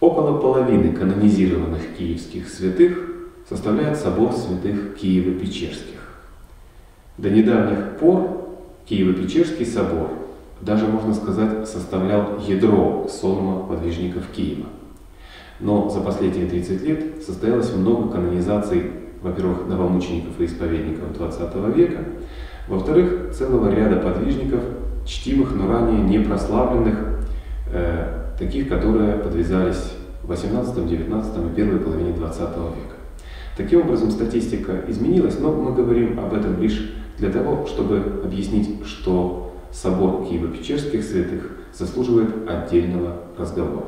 Около половины канонизированных киевских святых составляет собор святых Киево-Печерских. До недавних пор Киево-Печерский собор, даже можно сказать, составлял ядро сонма подвижников Киева. Но за последние 30 лет состоялось много канонизаций, во-первых, новомучеников и исповедников XX века, во-вторых, целого ряда подвижников, чтимых, но ранее не прославленных, таких, которые подвязались в XVIII, XIX и первой половине XX века. Таким образом, статистика изменилась, но мы говорим об этом лишь для того, чтобы объяснить, что собор Киево-Печерских святых заслуживает отдельного разговора.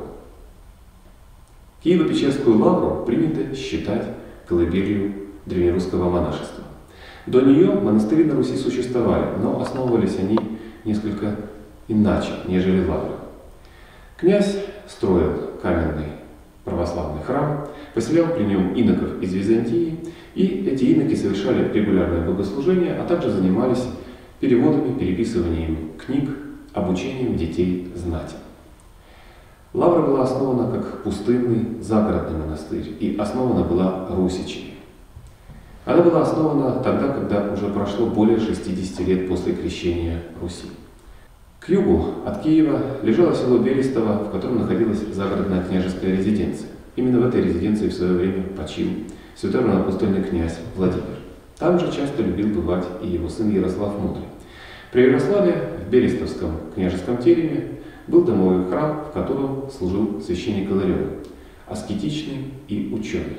Киево-Печерскую лавру принято считать колыбелью древнерусского монашества. До нее монастыри на Руси существовали, но основывались они несколько иначе, нежели лавры. Князь строил каменный православный храм, поселял при нем иноков из Византии, и эти иноки совершали регулярное богослужение, а также занимались переводами, переписыванием книг, обучением детей знати. Лавра была основана как пустынный загородный монастырь и основана была русичами. Она была основана тогда, когда уже прошло более 60 лет после крещения Руси. К югу от Киева лежало село Берестово, в котором находилась загородная княжеская резиденция. Именно в этой резиденции в свое время почил святой равноапостольный князь Владимир. Там же часто любил бывать и его сын Ярослав Мудрый. При Ярославе в Берестовском княжеском тереме был домовой храм, в котором служил священник Иларион, аскетичный и ученый.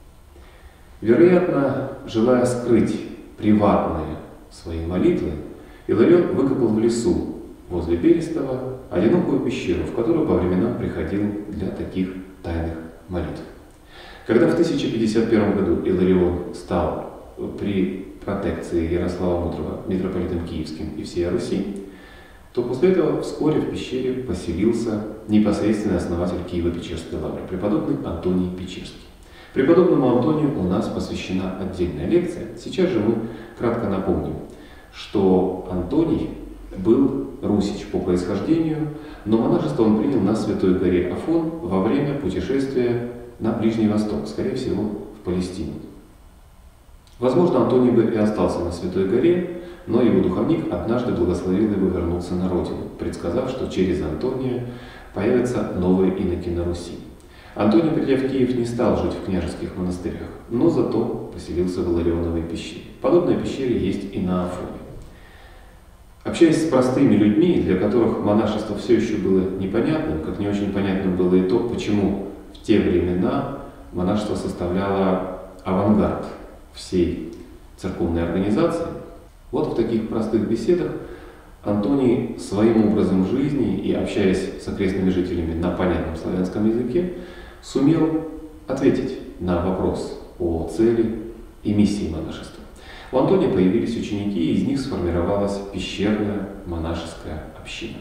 Вероятно, желая скрыть приватные свои молитвы, Иларион выкопал в лесу возле Берестова одинокую пещеру, в которую по временам приходил для таких тайных молитв. Когда в 1051 году Иларион стал при протекции Ярослава Мудрого митрополитом Киевским и всей Руси, то после этого вскоре в пещере поселился непосредственный основатель Киево-Печерской лавры, преподобный Антоний Печерский. Преподобному Антонию у нас посвящена отдельная лекция. Сейчас же мы кратко напомним, что Антоний был русич по происхождению, но монашество он принял на Святой горе Афон во время путешествия на Ближний Восток, скорее всего, в Палестину. Возможно, Антоний бы и остался на Святой горе, но его духовник однажды благословил его вернуться на родину, предсказав, что через Антония появятся новые иноки на Руси. Антоний, придя в Киев, не стал жить в княжеских монастырях, но зато поселился в Иларионовой пещере. Подобные пещеры есть и на Афоне. Общаясь с простыми людьми, для которых монашество все еще было непонятным, как не очень понятным было и то, почему в те времена монашество составляло авангард всей церковной организации, вот в таких простых беседах Антоний своим образом жизни и общаясь с окрестными жителями на понятном славянском языке, сумел ответить на вопрос о цели и миссии монашества. У Антония появились ученики, и из них сформировалась пещерная монашеская община.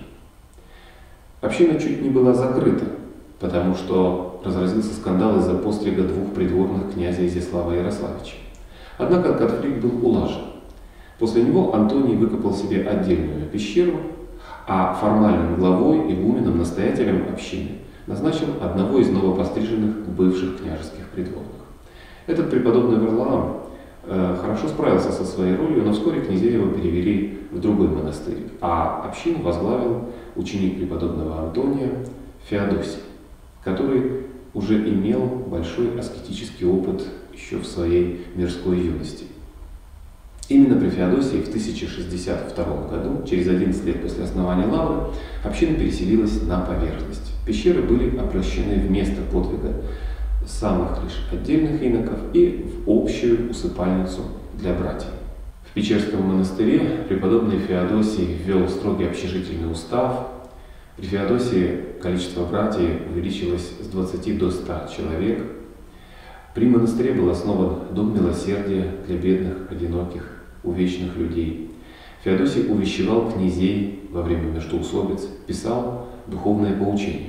Община чуть не была закрыта, потому что разразился скандал из-за пострига двух придворных князя Изяслава Ярославича. Однако конфликт был улажен. После него Антоний выкопал себе отдельную пещеру, а формальным главой, игуменом, настоятелем общины назначил одного из новопостриженных бывших княжеских придворных. Этот преподобный Варлаам хорошо справился со своей ролью, но вскоре князья его перевели в другой монастырь, а общину возглавил ученик преподобного Антония Феодосий, который уже имел большой аскетический опыт еще в своей мирской юности. Именно при Феодосии в 1062 году, через 11 лет после основания лавры, община переселилась на поверхность. Пещеры были обращены в место подвига самых лишь отдельных иноков и в общую усыпальницу для братьев. В Печерском монастыре преподобный Феодосий ввел строгий общежительный устав. При Феодосии количество братьев увеличилось с 20 до 100 человек. При монастыре был основан дом милосердия для бедных, одиноких, увечных людей. Феодосий увещевал князей во время междоусобиц, писал духовные поучения.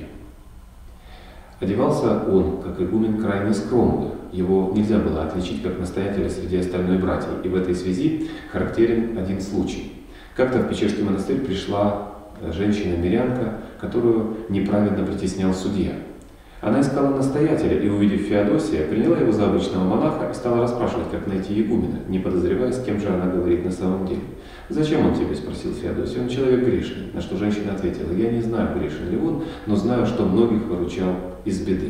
Одевался он, как игумен, крайне скромно. Его нельзя было отличить как настоятеля среди остальной братьев. И в этой связи характерен один случай. Как-то в Печерский монастырь пришла женщина-мирянка, которую неправедно притеснял судья. Она искала настоятеля и, увидев Феодосия, приняла его за обычного монаха и стала расспрашивать, как найти игумена, не подозревая, с кем же она говорит на самом деле. «Зачем он тебе?» – спросил Феодосий. «Он человек грешный». На что женщина ответила: «Я не знаю, грешен ли он, но знаю, что многих выручал из беды».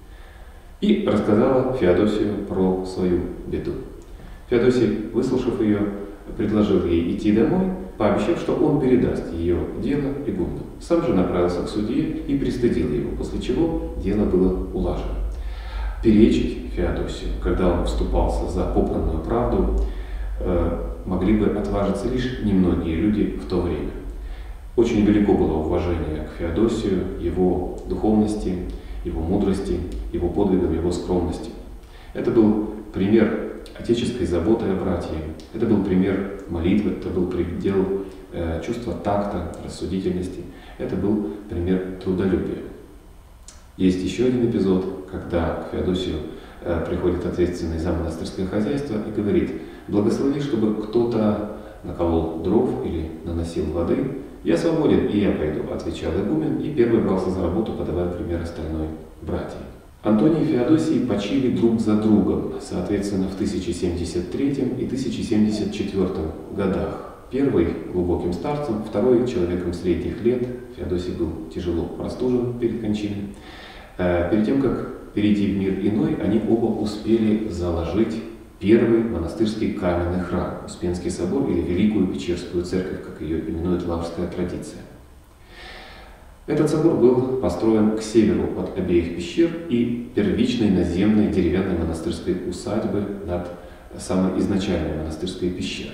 И рассказала Феодосию про свою беду. Феодосий, выслушав ее, предложил ей идти домой, пообещав, что он передаст ее дело игумену. Сам же направился к судье и пристыдил его, после чего дело было улажено. Перечить Феодосию, когда он вступался за попранную правду, могли бы отважиться лишь немногие люди в то время. Очень велико было уважение к Феодосию, его духовности, его мудрости, его подвигам, его скромности. Это был пример отеческой заботы о братьях, это был пример молитвы, это был предел чувства такта, рассудительности, это был пример трудолюбия. Есть еще один эпизод, когда к Феодосию приходит ответственный за монастырское хозяйство и говорит: «Благослови, чтобы кто-то наколол дров или наносил воды. Я свободен, и я пойду», — отвечал игумен, и первый брался за работу, подавая пример остальной братьям. Антоний и Феодосий почили друг за другом, соответственно, в 1073 и 1074 годах. Первый глубоким старцем, второй человеком средних лет. Феодосий был тяжело простужен перед кончиной. Перед тем, как перейти в мир иной, они оба успели заложить первый монастырский каменный храм, Успенский собор или Великую Печерскую церковь, как ее именует лаврская традиция. Этот собор был построен к северу от обеих пещер и первичной наземной деревянной монастырской усадьбы над самой изначальной монастырской пещерой.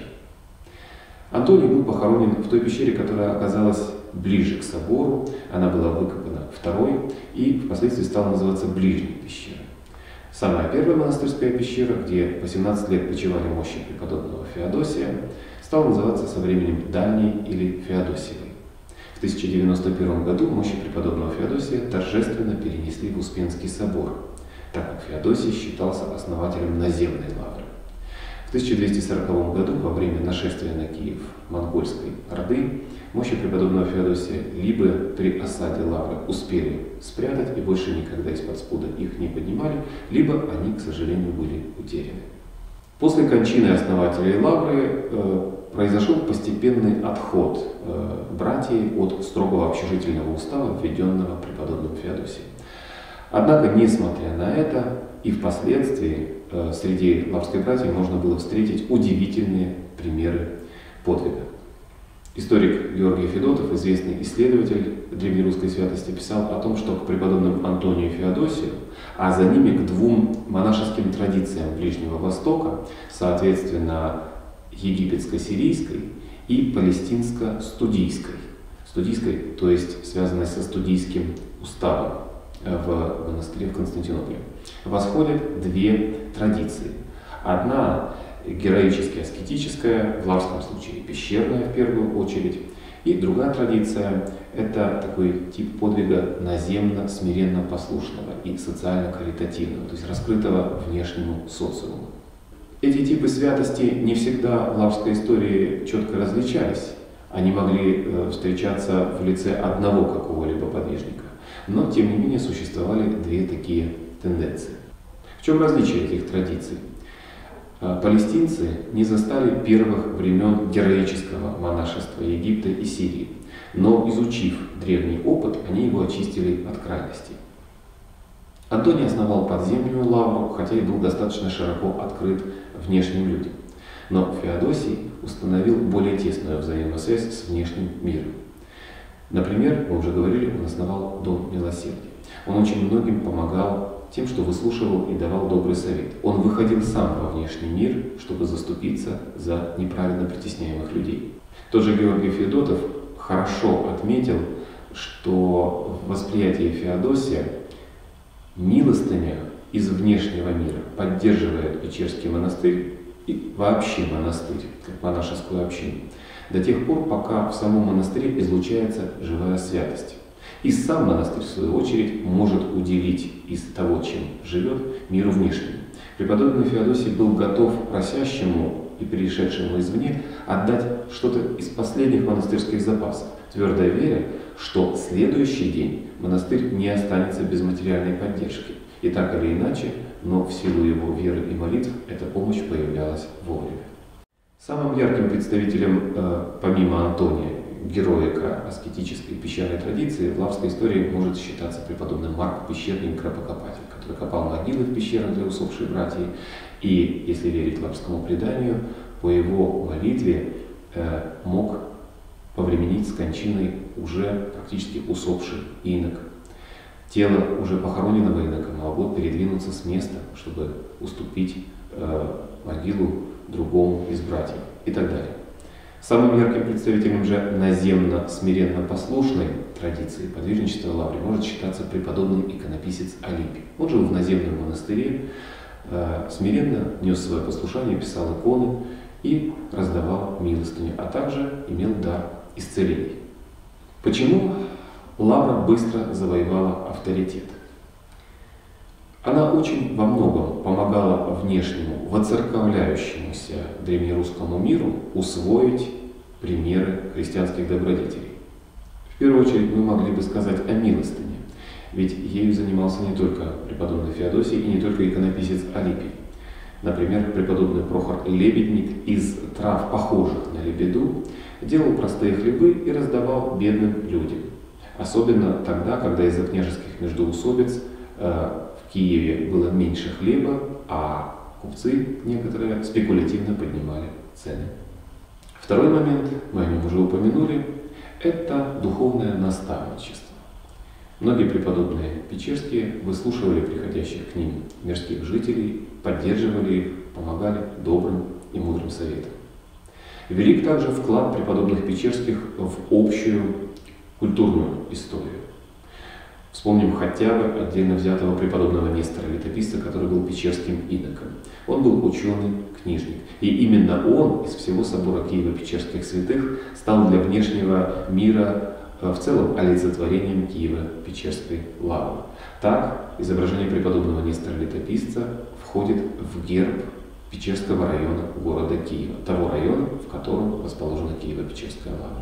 Антоний был похоронен в той пещере, которая оказалась ближе к собору. Она была выкопана второй и впоследствии стала называться Ближней пещерой. Самая первая монастырская пещера, где 18 лет почивали мощи преподобного Феодосия, стала называться со временем Дальней или Феодосиевой. В 1091 году мощи преподобного Феодосия торжественно перенесли в Успенский собор, так как Феодосий считался основателем наземной лавры. В 1240 году, во время нашествия на Киев монгольской орды, мощи преподобного Феодосия либо при осаде лавры успели спрятать и больше никогда из-под спуда их не поднимали, либо они, к сожалению, были утеряны. После кончины основателей лавры произошел постепенный отход братьев от строгого общежительного устава, введенного преподобным Феодосием. Однако, несмотря на это, и впоследствии среди лаврских братьев можно было встретить удивительные примеры подвига. Историк Георгий Федотов, известный исследователь древнерусской святости, писал о том, что к преподобным Антонию и Феодосию, а за ними к двум монашеским традициям Ближнего Востока, соответственно, египетско-сирийской и палестинско-студийской. Студийской, то есть связанной со студийским уставом в монастыре в Константинополе, восходят две традиции. Одна героически-аскетическая, в лаврском случае пещерная в первую очередь, и другая традиция – это такой тип подвига наземно-смиренно-послушного и социально-каритативного, то есть раскрытого внешнему социуму. Эти типы святости не всегда в лаврской истории четко различались. Они могли встречаться в лице одного какого-либо подвижника. Но, тем не менее, существовали две такие тенденции. В чем различие этих традиций? Палестинцы не застали первых времен героического монашества Египта и Сирии, но, изучив древний опыт, они его очистили от крайностей. Антоний основал подземную лавру, хотя и был достаточно широко открыт внешним людям. Но Феодосий установил более тесную взаимосвязь с внешним миром. Например, мы уже говорили, он основал Дом Милосердия. Он очень многим помогал тем, что выслушивал и давал добрый совет. Он выходил сам во внешний мир, чтобы заступиться за неправильно притесняемых людей. Тот же Георгий Федотов хорошо отметил, что в восприятии Феодосия милостыня из внешнего мира поддерживает Печерский монастырь и вообще монастырь, как монашескую общину, до тех пор, пока в самом монастыре излучается живая святость. И сам монастырь, в свою очередь, может уделить из того, чем живет, миру внешнему. Преподобный Феодосий был готов просящему и перешедшему извне отдать что-то из последних монастырских запасов. твердо веря, что следующий день монастырь не останется без материальной поддержки. И так или иначе, но в силу его веры и молитв эта помощь появлялась вовремя. Самым ярким представителем, помимо Антония, героика аскетической пещерной традиции в лаврской истории может считаться преподобный Марк Пещерный гробокопатель, который копал могилы в пещерах для усопшей братьев, и, если верить лаврскому преданию, по его молитве мог повременить с кончиной уже практически усопший инок. Тело уже похороненного инока могло передвинуться с места, чтобы уступить могилу другому из братьев и так далее. Самым ярким представителем же наземно-смиренно-послушной традиции подвижничества лавры может считаться преподобный иконописец Алипий. Он жил в наземном монастыре, смиренно нес свое послушание, писал иконы и раздавал милостыню, а также имел дар исцелений. Почему лавра быстро завоевала авторитет? Она очень во многом помогала внешнему, воцерковляющемуся древнерусскому миру усвоить примеры христианских добродетелей. В первую очередь мы могли бы сказать о милостыне, ведь ею занимался не только преподобный Феодосий и не только иконописец Алипий. Например, преподобный Прохор Лебедник из трав, похожих на лебеду, делал простые хлебы и раздавал бедным людям. Особенно тогда, когда из-за княжеских междоусобиц в Киеве было меньше хлеба, а купцы некоторые спекулятивно поднимали цены. Второй момент, мы о нем уже упомянули, это духовное наставничество. Многие преподобные печерские выслушивали приходящих к ним мирских жителей, поддерживали их, помогали добрым и мудрым советам. Велик также вклад преподобных печерских в общую культурную историю. Вспомним хотя бы отдельно взятого преподобного Нестора Летописца, который был печерским иноком. Он был ученый, книжник. И именно он из всего собора Киево-Печерских святых стал для внешнего мира в целом олицетворением Киево-Печерской лавры. Так, изображение преподобного Нестора Летописца входит в герб Печерского района города Киева, того района, в котором расположена Киево-Печерская лавра.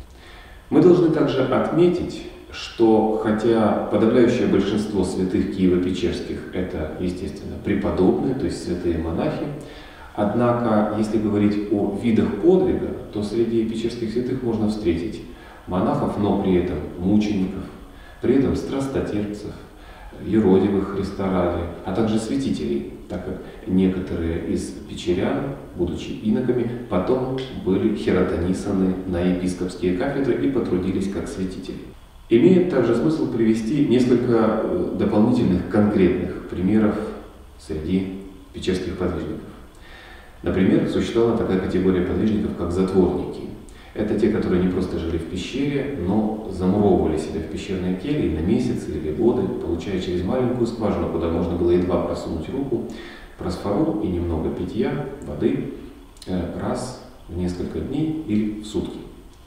Мы должны также отметить, что хотя подавляющее большинство святых Киево-Печерских это, естественно, преподобные, то есть святые монахи, однако, если говорить о видах подвига, то среди печерских святых можно встретить монахов, но при этом мучеников, при этом страстотерпцев, юродивых Христа ради, а также святителей, так как некоторые из печерян, будучи иноками, потом были хиротонисаны на епископские кафедры и потрудились как святители. Имеет также смысл привести несколько дополнительных конкретных примеров среди печерских подвижников. Например, существовала такая категория подвижников, как затворники. Это те, которые не просто жили в пещере, но замуровывали себя в пещерной келье на месяцы или годы, получая через маленькую скважину, куда можно было едва просунуть руку, просфору и немного питья, воды, раз в несколько дней или в сутки.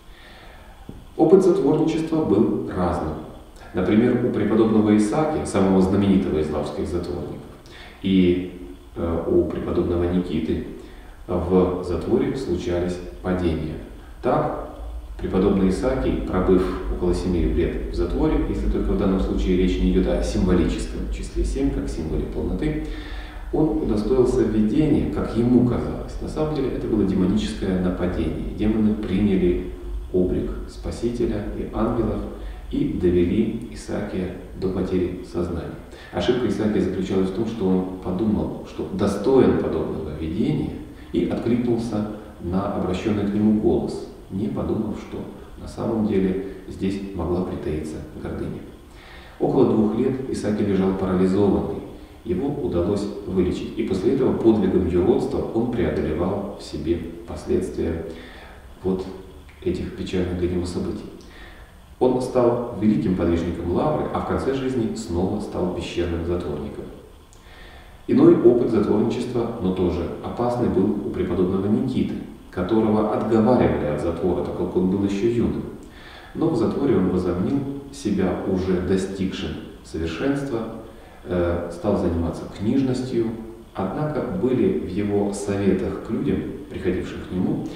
Опыт затворничества был разным. Например, у преподобного Исааки, самого знаменитого из лаврских затворников, и у преподобного Никиты в затворе случались падения. Так, преподобный Исаакий, пробыв около 7 лет в затворе, если только в данном случае речь не идет о символическом числе 7, как символе полноты, он удостоился видения, как ему казалось. На самом деле это было демоническое нападение. Демоны приняли облик Спасителя и ангелов и довели Исаакия до потери сознания. Ошибка Исаакия заключалась в том, что он подумал, что достоин подобного видения, и откликнулся на обращенный к нему голос, не подумав, что на самом деле здесь могла притаиться гордыня. Около 2 лет Исаакий лежал парализованный, его удалось вылечить, и после этого подвигом юродства он преодолевал в себе последствия вот этих печальных для него событий. Он стал великим подвижником лавры, а в конце жизни снова стал пещерным затворником. Иной опыт затворничества, но тоже опасный, был у преподобного Никиты, которого отговаривали от затвора, так как он был еще юным. Но в затворе он возомнил себя уже достигшим совершенства, стал заниматься книжностью, однако были в его советах к людям, приходившим к нему,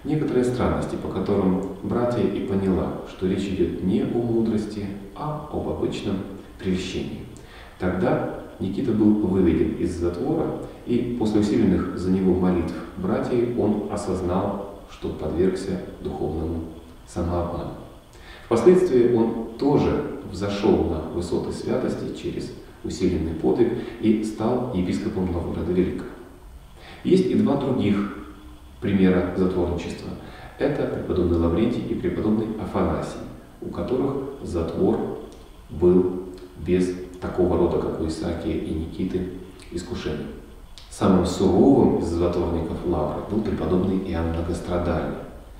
некоторые странности, по которым братья и поняла, что речь идет не о мудрости, а об обычном прельщении. Тогда Никита был выведен из затвора, и после усиленных за него молитв братьев он осознал, что подвергся духовному самообману. Впоследствии он тоже взошел на высоты святости через усиленный подвиг и стал епископом Новгорода Великого. Есть и два других примера затворничества. Это преподобный Лаврентий и преподобный Афанасий, у которых затвор был без такого рода, как у Исаакия и Никиты, искушений. Самым суровым из затворников Лавры был преподобный Иоанн Многострадальный,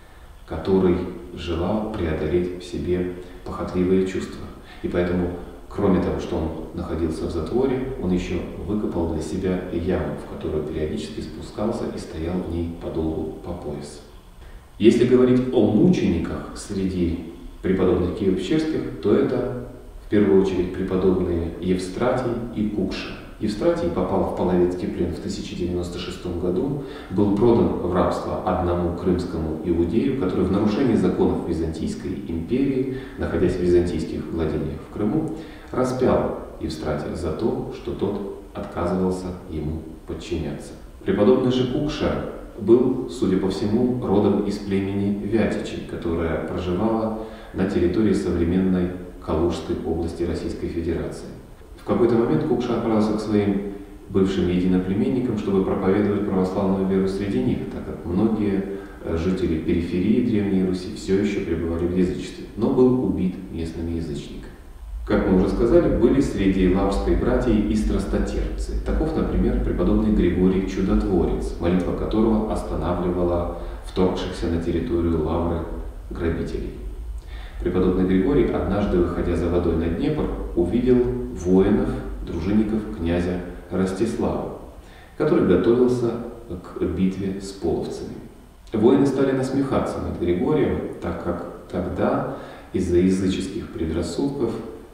который желал преодолеть в себе похотливые чувства. И поэтому, кроме того, что он находился в затворе, он еще выкопал для себя яму, в которую периодически спускался и стоял в ней подолгу по пояс. Если говорить о мучениках среди преподобных киево-печерских, то это в первую очередь преподобные Евстратий и Кукша. Евстратий попал в Половецкий плен в 1096 году, был продан в рабство одному крымскому иудею, который в нарушении законов Византийской империи, находясь в византийских владениях в Крыму, распял Евстратия за то, что тот отказывался ему подчиняться. Преподобный же Кукша был, судя по всему, родом из племени Вятичей, которое проживало на территории современной Калужской области Российской Федерации. В какой-то момент Кукша отправился к своим бывшим единоплеменникам, чтобы проповедовать православную веру среди них, так как многие жители периферии Древней Руси все еще пребывали в язычестве, но был убит местными язычниками. Как мы уже сказали, были среди лаврской братьи и страстотерпцы. Таков, например, преподобный Григорий Чудотворец, молитва которого останавливала вторгшихся на территорию Лавры грабителей. Преподобный Григорий, однажды, выходя за водой на Днепр, увидел воинов, дружинников князя Ростислава, который готовился к битве с половцами. Воины стали насмехаться над Григорием, так как тогда из-за языческих предрассудков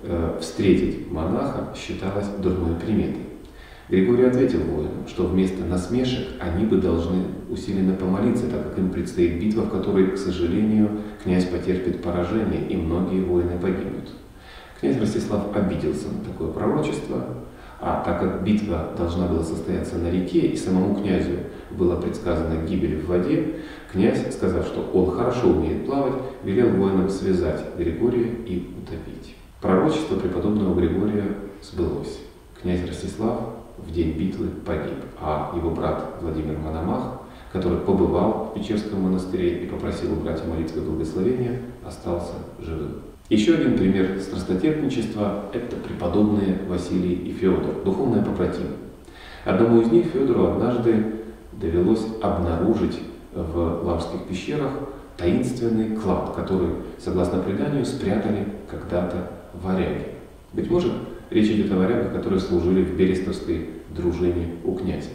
встретить монаха считалось дурной приметой. Григорий ответил воинам, что вместо насмешек они бы должны усиленно помолиться, так как им предстоит битва, в которой, к сожалению, князь потерпит поражение и многие воины погибнут. Князь Ростислав обиделся на такое пророчество, а так как битва должна была состояться на реке и самому князю была предсказана гибель в воде, князь, сказав, что он хорошо умеет плавать, велел воинам связать Григория и утопить. Пророчество преподобного Григория сбылось. Князь Ростислав в день битвы погиб, а его брат Владимир Мономах, который побывал в Печерском монастыре и попросил у братьев молитвы и благословения, остался живым. Еще один пример страстотерпничества – это преподобные Василий и Феодор, духовные побратимы. Одному из них, Феодору, однажды довелось обнаружить в лаврских пещерах таинственный клад, который, согласно преданию, спрятали когда-то варяги. Быть может, речь идет о варягах, которые служили в берестовской дружине у князя.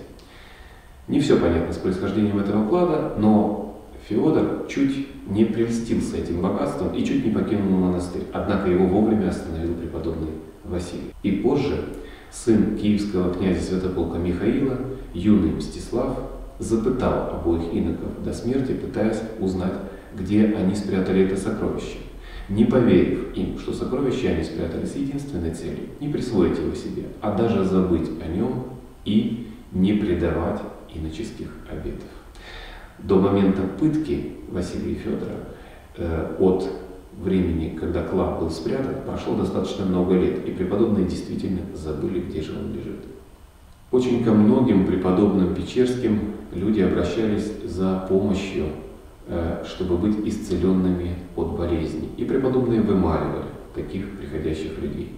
Не все понятно с происхождением этого клада, но Феодор чуть не прельстился этим богатством и чуть не покинул монастырь. Однако его вовремя остановил преподобный Василий. И позже сын киевского князя Святополка Михаила, юный Мстислав, запытал обоих иноков до смерти, пытаясь узнать, где они спрятали это сокровище. Не поверив им, что сокровище они спрятали с единственной целью – не присвоить его себе, а даже забыть о нем и не предавать иноческих обетов. До момента пытки Василия и Федора от времени, когда клад был спрятан, прошло достаточно много лет, и преподобные действительно забыли, где же он лежит. Очень ко многим преподобным печерским люди обращались за помощью, чтобы быть исцеленными от болезней. И преподобные вымаливали таких приходящих людей.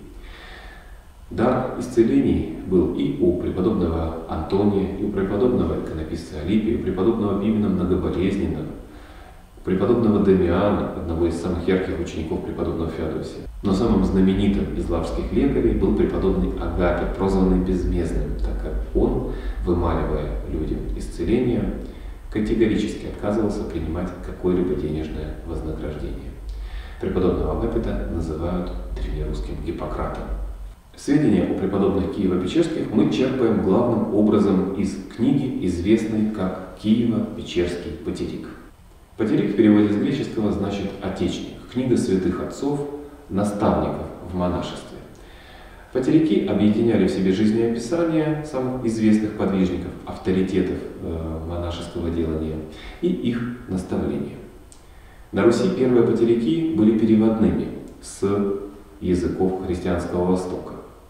Дар исцелений был и у преподобного Антония, и у преподобного иконописца Алипия, и у преподобного Пимена Многоболезненного, у преподобного Дамиана, одного из самых ярких учеников преподобного Феодосия. Но самым знаменитым из лаврских лекарей был преподобный Агапий, прозванный Безмездным, так как он, вымаливая людям исцеление, категорически отказывался принимать какое-либо денежное вознаграждение. Преподобного Агапита называют древнерусским Гиппократом. Сведения о преподобных Киево-Печерских мы черпаем главным образом из книги, известной как «Киево-Печерский потерик». Патерик в переводе с греческого значит «отечник», книга святых отцов, наставников в монашестве. Патерики объединяли в себе жизнеописания самых известных подвижников, авторитетов монашеского делания и их наставления. На Руси первые патерики были переводными с языков христианского Востока.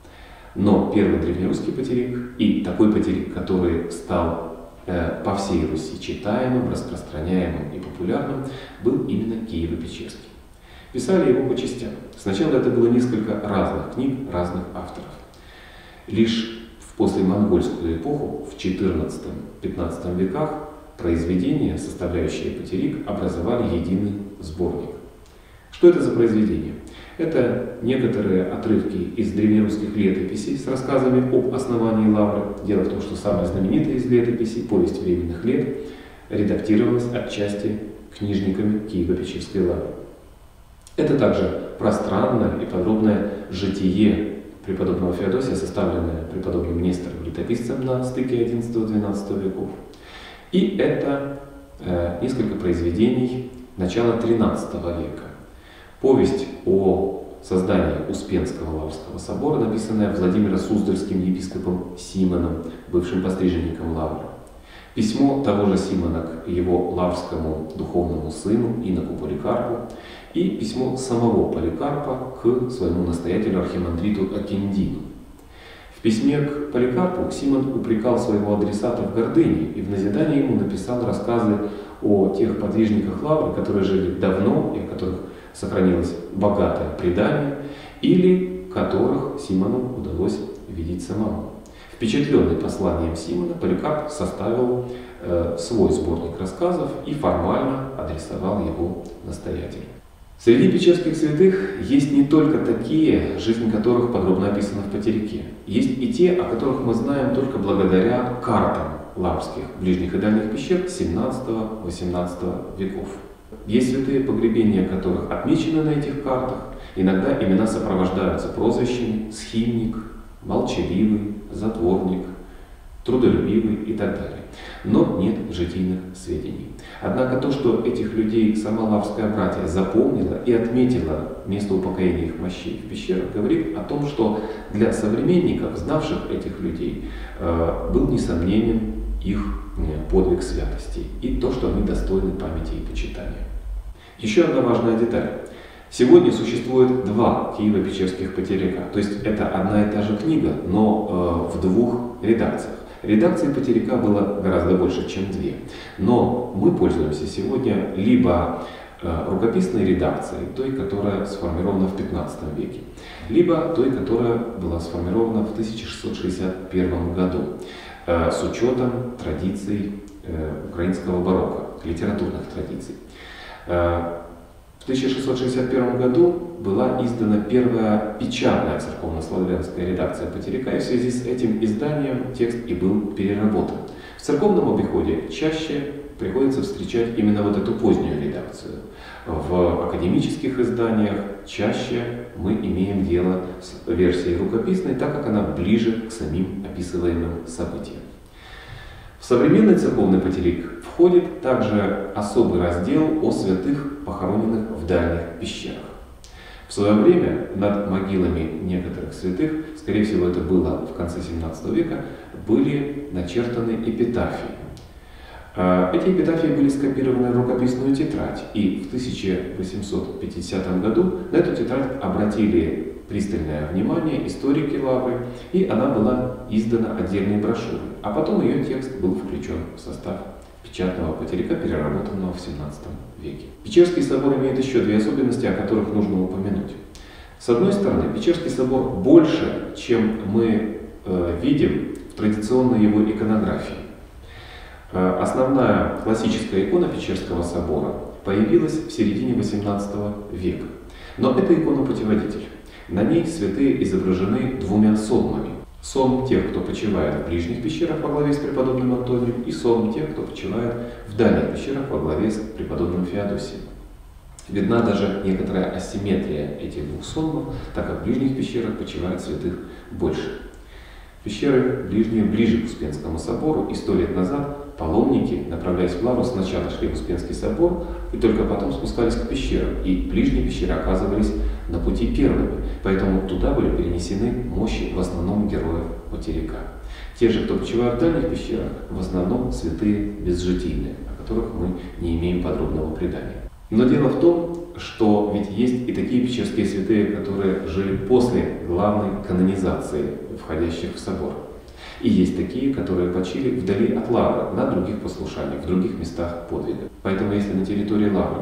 Но первый древнерусский патерик и такой патерик, который стал по всей Руси читаемым, распространяемым и популярным, был именно Киево-Печерский. Писали его по частям. Сначала это было несколько разных книг, разных авторов. Лишь в послемонгольскую эпоху, в XIV-XV веках, произведения, составляющие патерик, образовали единый сборник. Что это за произведения? Это некоторые отрывки из древнерусских летописей с рассказами об основании лавры. Дело в том, что самая знаменитая из летописей, «Повесть временных лет», редактировалась отчасти книжниками Киево-Печерской лавры. Это также пространное и подробное житие преподобного Феодосия, составленное преподобным Нестором летописцем на стыке XI-XII веков. И это несколько произведений начала XIII века. Повесть о создании Успенского Лаврского собора, написанная Владимиром Суздальским епископом Симоном, бывшим постриженником лавры. Письмо того же Симона к его лаврскому духовному сыну Иноку Поликарпу и письмо самого Поликарпа к своему настоятелю архимандриту Акиндину. В письме к Поликарпу Симон упрекал своего адресата в гордыне и в назидание ему написал рассказы о тех подвижниках лавры, которые жили давно и о которых сохранилось богатое предание, или которых Симону удалось видеть самому. Впечатленный посланием Симона, Поликарп составил свой сборник рассказов и формально адресовал его настоятелю. Среди печерских святых есть не только такие, жизнь которых подробно описана в Патерике. Есть и те, о которых мы знаем только благодаря картам лаврских ближних и дальних пещер XVII-XVIII веков. Есть святые, погребения которых отмечены на этих картах. Иногда имена сопровождаются прозвищами «схимник», «молчаливый», «затворник», «трудолюбивый» и так далее. Но нет житийных сведений. Однако то, что этих людей сама лаврская братья запомнила и отметила место упокоения их мощей в пещерах, говорит о том, что для современников, знавших этих людей, был несомненен их подвиг святости и то, что они достойны памяти и почитания. Еще одна важная деталь. Сегодня существует два Киево-Печерских патерика, то есть это одна и та же книга, но в двух редакциях. Редакций патерика было гораздо больше, чем две. Но мы пользуемся сегодня либо рукописной редакцией, той, которая сформирована в XV веке, либо той, которая была сформирована в 1661 году, с учетом традиций украинского барокко, литературных традиций. В 1661 году была издана первая печатная церковно-славянская редакция Патерика, и в связи с этим изданием текст и был переработан. В церковном обиходе чаще приходится встречать именно вот эту позднюю редакцию. В академических изданиях чаще мы имеем дело с версией рукописной, так как она ближе к самим описываемым событиям. В современный церковный патерик входит также особый раздел о святых, похороненных в дальних пещерах. В свое время над могилами некоторых святых, скорее всего это было в конце XVII века, были начертаны эпитафии. Эти эпитафии были скопированы в рукописную тетрадь, и в 1850 году на эту тетрадь обратили пристальное внимание историки лавры, и она была издана отдельной брошюрой, а потом ее текст был включен в состав печатного патерика, переработанного в XVII веке. Печерский собор имеет еще две особенности, о которых нужно упомянуть. С одной стороны, Печерский собор больше, чем мы видим в традиционной его иконографии. Основная классическая икона Печерского собора появилась в середине XVIII века. Но это икона-путеводитель. На ней святые изображены двумя сонмами. Сон тех, кто почивает в ближних пещерах во главе с преподобным Антонием, и сон тех, кто почивает в дальних пещерах во главе с преподобным Феодосием. Видна даже некоторая асимметрия этих двух сонмов, так как в ближних пещерах почивает святых больше. Пещеры ближние ближе к Успенскому собору, и 100 лет назад паломники, направляясь в Лавру, сначала шли в Успенский собор и только потом спускались к пещерам. И ближние пещеры оказывались на пути первыми, поэтому туда были перенесены мощи в основном героев материка. Те же, кто почивают в дальних пещерах, в основном святые безжитийные, о которых мы не имеем подробного предания. Но дело в том, что ведь есть и такие пещерские святые, которые жили после главной канонизации входящих в собор. И есть такие, которые почили вдали от Лавры, на других послушаниях, в других местах подвига. Поэтому если на территории Лавры,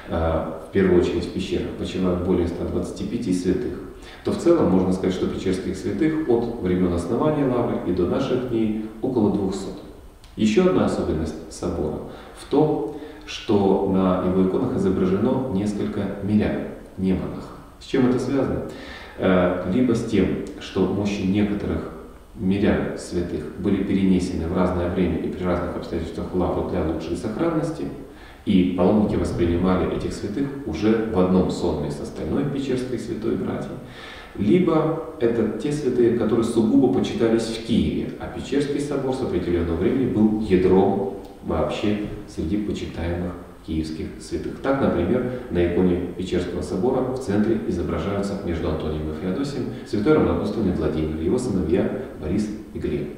в первую очередь в пещерах, почивают более 125 святых, то в целом можно сказать, что пещерских святых от времен основания Лавры и до наших дней около 200. Еще одна особенность собора в том, что на его иконах изображено несколько мирян, не монахов. С чем это связано? Либо с тем, что мощи некоторых мирян святых были перенесены в разное время и при разных обстоятельствах в Лавру для лучшей сохранности, и паломники воспринимали этих святых уже в одном сонме с остальной печерской святой братьей, либо это те святые, которые сугубо почитались в Киеве, а Печерский собор с определенного времени был ядром вообще среди почитаемых киевских святых. Так, например, на иконе Печерского собора в центре изображаются между Антонием и Феодосием святой равноапостольный Владимир, его сыновья Борис и Глеб.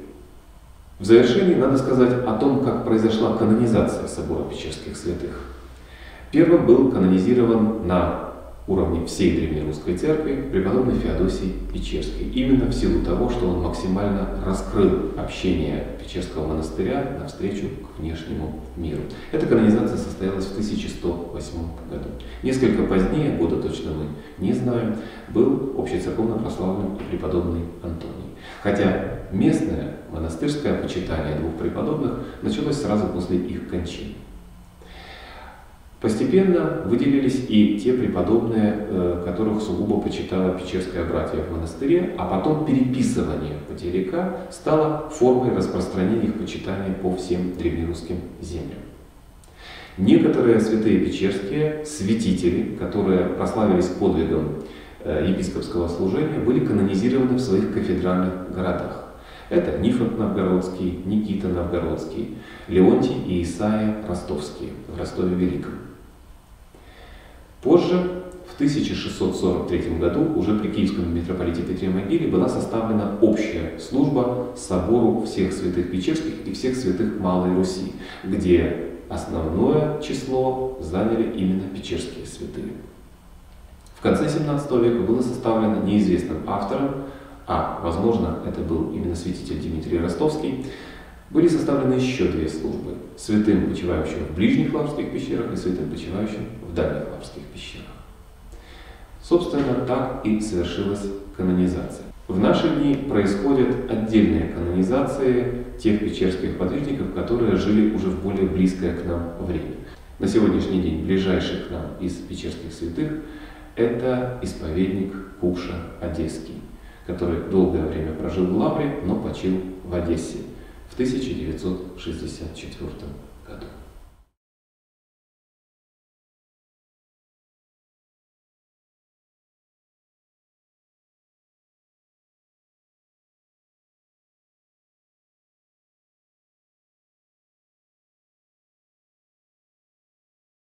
В завершении надо сказать о том, как произошла канонизация собора Печерских святых. Первым был канонизирован на уровне всей древнерусской церкви преподобный Феодосий Печерский, именно в силу того, что он максимально раскрыл общение Печерского монастыря навстречу к внешнему миру. Эта канонизация состоялась в 1108 году. Несколько позднее, года точно мы не знаем, был общецерковно прославлен и преподобный Антоний. Хотя местное монастырское почитание двух преподобных началось сразу после их кончины. Постепенно выделились и те преподобные, которых сугубо почитала Печерское братье в монастыре, а потом переписывание материка стало формой распространения их почитания по всем древнерусским землям. Некоторые святые печерские святители, которые прославились подвигом епископского служения, были канонизированы в своих кафедральных городах. Это Нифонт Новгородский, Никита Новгородский, Леонтий и Исаия Ростовские в Ростове Великом. Позже, в 1643 году, уже при киевском митрополите Петре Могиле была составлена общая служба собору всех святых печерских и всех святых Малой Руси, где основное число заняли именно печерские святые. В конце 17 века было составлено неизвестным автором, а возможно это был именно святитель Дмитрий Ростовский, были составлены еще две службы: святым, почивающим в ближних лаврских пещерах, и святым, почивающим в дальних лаврских пещерах. Собственно, так и совершилась канонизация. В наши дни происходят отдельные канонизации тех печерских подвижников, которые жили уже в более близкое к нам время. На сегодняшний день ближайший к нам из печерских святых – это исповедник Кукша Одесский, который долгое время прожил в Лавре, но почил в Одессе в 1964 году.